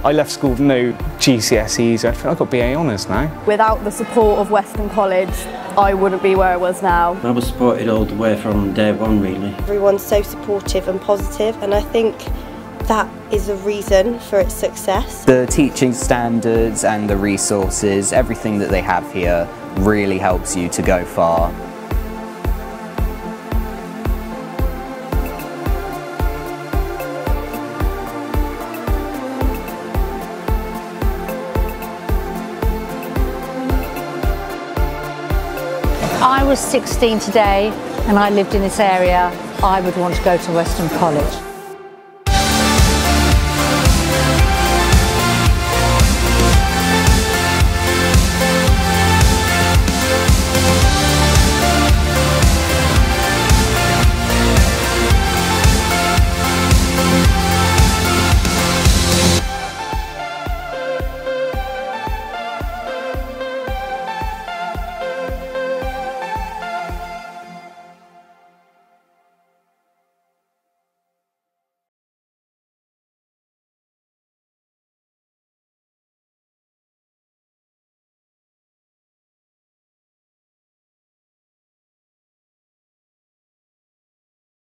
I left school with no GCSEs, I feel like I got BA Honours now. Without the support of Weston College, I wouldn't be where I was now. I was supported all the way from day one, really. Everyone's so supportive and positive, and I think that is the reason for its success. The teaching standards and the resources, everything that they have here really helps you to go far. I was 16 today and I lived in this area, I would want to go to Weston College.